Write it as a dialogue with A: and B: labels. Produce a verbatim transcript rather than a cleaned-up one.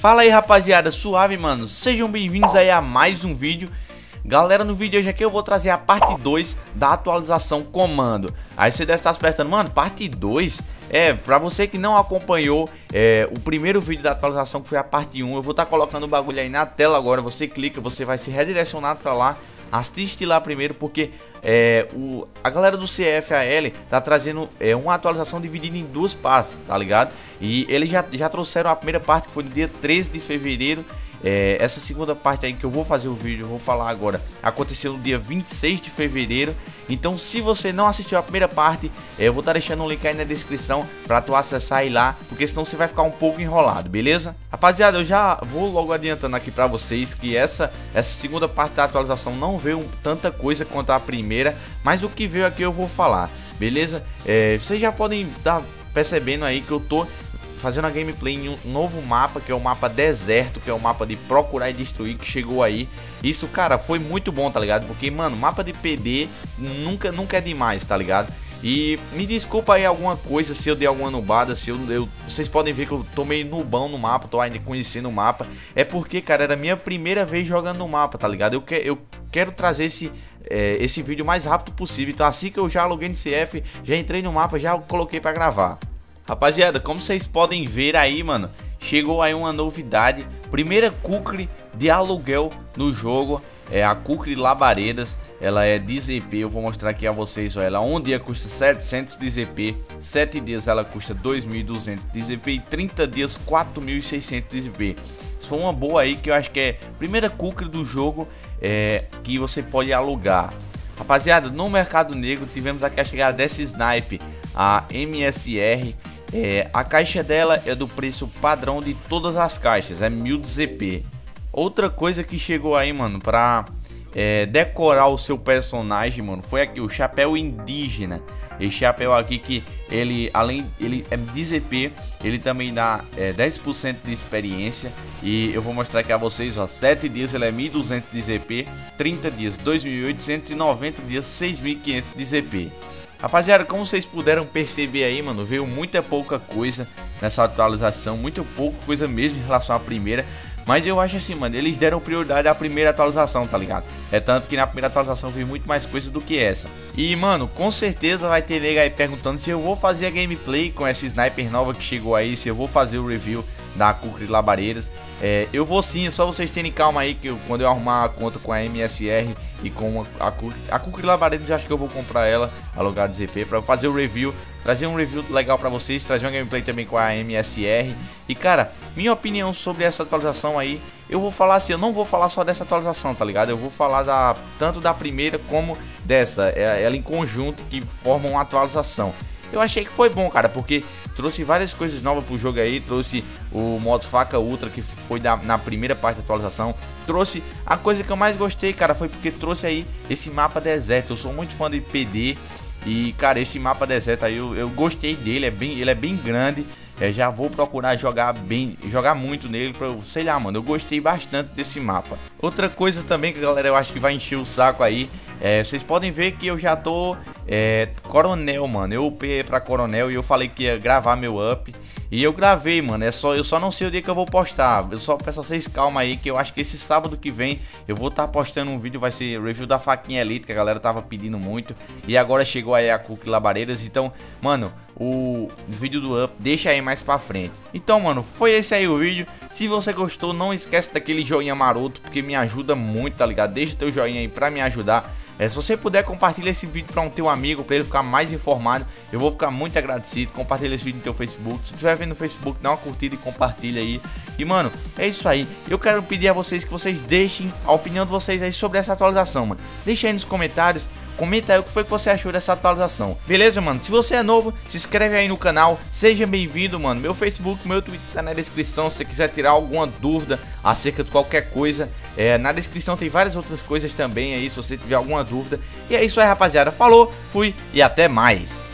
A: Fala aí rapaziada, suave mano, sejam bem-vindos aí a mais um vídeo. Galera, no vídeo de hoje aqui eu vou trazer a parte dois da atualização comando. Aí você deve estar se perguntando, mano, parte dois? É, pra você que não acompanhou é, o primeiro vídeo da atualização, que foi a parte um, eu vou estar colocando o bagulho aí na tela agora. Você clica, você vai ser redirecionado pra lá. Assiste lá primeiro, porque é, o, a galera do C F A L tá trazendo é, uma atualização dividida em duas partes, tá ligado? E eles já, já trouxeram a primeira parte, que foi no dia treze de fevereiro. É, essa segunda parte aí que eu vou fazer o vídeo, eu vou falar agora, aconteceu no dia vinte e seis de fevereiro. Então se você não assistiu a primeira parte, é, eu vou estar deixando um link aí na descrição para tu acessar aí lá, porque senão você vai ficar um pouco enrolado, beleza? Rapaziada, eu já vou logo adiantando aqui para vocês que essa, essa segunda parte da atualização não veio tanta coisa quanto a primeira, mas o que veio aqui eu vou falar, beleza? É, vocês já podem estar percebendo aí que eu tô fazendo a gameplay em um novo mapa, que é o mapa deserto, que é o mapa de procurar e destruir, que chegou aí. Isso, cara, foi muito bom, tá ligado? Porque, mano, mapa de P D nunca, nunca é demais, tá ligado? E me desculpa aí alguma coisa, se eu dei alguma nubada, se eu, eu... Vocês podem ver que eu tô meio nubão no mapa, tô ainda conhecendo o mapa. É porque, cara, era a minha primeira vez jogando no mapa, tá ligado? Eu, que, eu quero trazer esse... É, esse vídeo o mais rápido possível. Então assim que eu já aluguei no C F, já entrei no mapa, já coloquei pra gravar. Rapaziada, como vocês podem ver aí, mano, chegou aí uma novidade. Primeira Kukri de aluguel no jogo, é a Kukri Labaredas. Ela é de Z P, eu vou mostrar aqui a vocês, ó. Ela um dia custa setecentos de Z P, sete dias ela custa dois mil e duzentos de Z P e trinta dias quatro mil e seiscentos de Z P. Isso foi uma boa aí, que eu acho que é a primeira Kukri do jogo é, que você pode alugar. Rapaziada, no mercado negro tivemos aqui a chegada dessa snipe, a M S R. É, a caixa dela é do preço padrão de todas as caixas, é mil de Z P. Outra coisa que chegou aí, mano, pra é, decorar o seu personagem, mano, foi aqui o chapéu indígena. Esse chapéu aqui que ele, além, ele é de Z P, ele também dá é, dez por cento de experiência. E eu vou mostrar aqui a vocês, ó, sete dias ele é mil e duzentos de Z P, trinta dias dois mil e oitocentos e noventa dias seis mil e quinhentos de Z P. Rapaziada, como vocês puderam perceber aí, mano, veio muita pouca coisa nessa atualização, muito pouca coisa mesmo em relação à primeira. Mas eu acho assim, mano, eles deram prioridade à primeira atualização, tá ligado? É tanto que na primeira atualização veio muito mais coisa do que essa. E, mano, com certeza vai ter nego aí perguntando se eu vou fazer a gameplay com essa sniper nova que chegou aí, se eu vou fazer o review da Kukri Labaredas. É, eu vou sim, é só vocês terem calma aí, que eu, quando eu arrumar a conta com a M S R e com a, a, a Kukri Labaredas, eu acho que eu vou comprar ela, alugar de Z P, pra fazer o review. Trazer um review legal pra vocês, trazer uma gameplay também com a M S R. E cara, minha opinião sobre essa atualização aí, eu vou falar assim, eu não vou falar só dessa atualização, tá ligado? Eu vou falar da, tanto da primeira como dessa, ela em conjunto, que formam uma atualização. Eu achei que foi bom, cara, porque trouxe várias coisas novas pro jogo aí. Trouxe o modo faca ultra, que foi da, na primeira parte da atualização. Trouxe a coisa que eu mais gostei, cara, foi porque trouxe aí esse mapa deserto. Eu sou muito fã de P D. E, cara, esse mapa deserto aí, eu, eu gostei dele, é bem, ele é bem grande. É, já vou procurar jogar bem, jogar muito nele, pra, sei lá, mano, eu gostei bastante desse mapa. Outra coisa também que, galera, eu acho que vai encher o saco aí, é, vocês podem ver que eu já tô é, coronel, mano. Eu upei pra coronel e eu falei que ia gravar meu up. E eu gravei, mano, é só, eu só não sei o dia que eu vou postar. Eu só peço a vocês calma aí, que eu acho que esse sábado que vem eu vou estar tá postando um vídeo, vai ser review da faquinha elite, que a galera tava pedindo muito. E agora chegou aí a Kukri Labaredas, então, mano, o vídeo do up deixa aí mais pra frente. Então, mano, foi esse aí o vídeo. Se você gostou, não esquece daquele joinha maroto, porque me ajuda muito, tá ligado? Deixa teu joinha aí pra me ajudar. É, se você puder, compartilhar esse vídeo para um teu amigo, para ele ficar mais informado, eu vou ficar muito agradecido. Compartilha esse vídeo no teu Facebook. Se estiver vendo no Facebook, dá uma curtida e compartilha aí. E, mano, é isso aí. Eu quero pedir a vocês que vocês deixem a opinião de vocês aí sobre essa atualização, mano. Deixa aí nos comentários. Comenta aí o que foi que você achou dessa atualização. Beleza, mano? Se você é novo, se inscreve aí no canal. Seja bem-vindo, mano. Meu Facebook, meu Twitter tá na descrição. Se você quiser tirar alguma dúvida acerca de qualquer coisa, é, na descrição tem várias outras coisas também aí, se você tiver alguma dúvida. E é isso aí, rapaziada. Falou, fui e até mais.